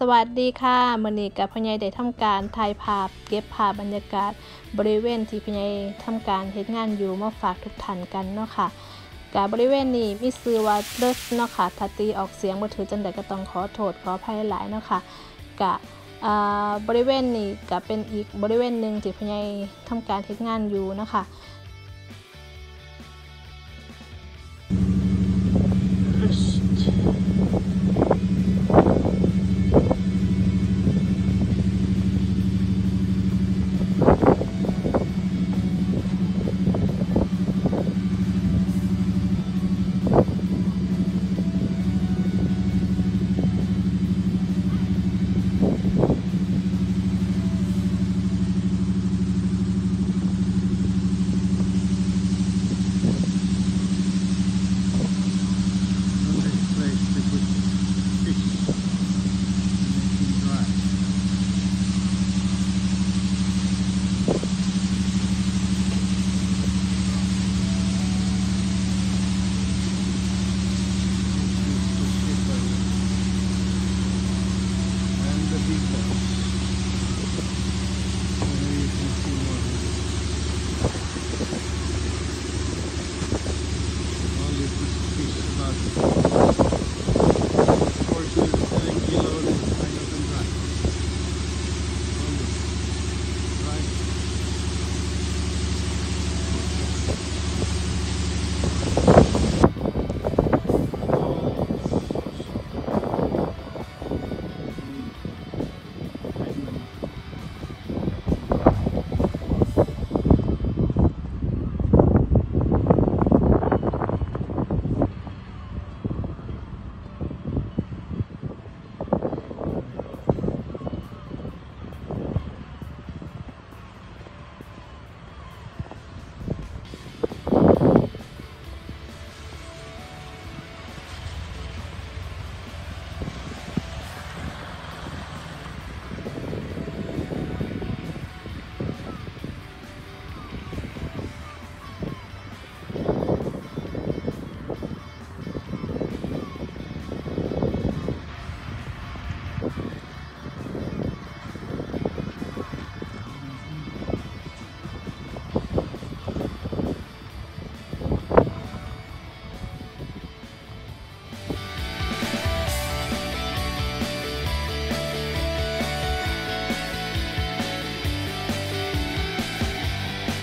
วัสดีค่ะมื้อนี้กับพ่อใหญ่ได้ทำการถ่ายภาพเก็บภาพบรรยากาศบริเวณที่พ่อใหญ่ทำการเฮ็ดงานอยู่มาฝากทุกท่านกันเนาะค่ะกะบริเวณนี้มีชื่อว่าเลิศเนาะค่ะถ้าตีออกเสียงบ่ถูกจังใดก็ต้องขอโทษขออภัยหลายเนาะค่ะกะบริเวณนี้ก็เป็นอีกบริเวณหนึ่งที่พ่อใหญ่ทำการเฮ็ดงานอยู่เนาะค่ะ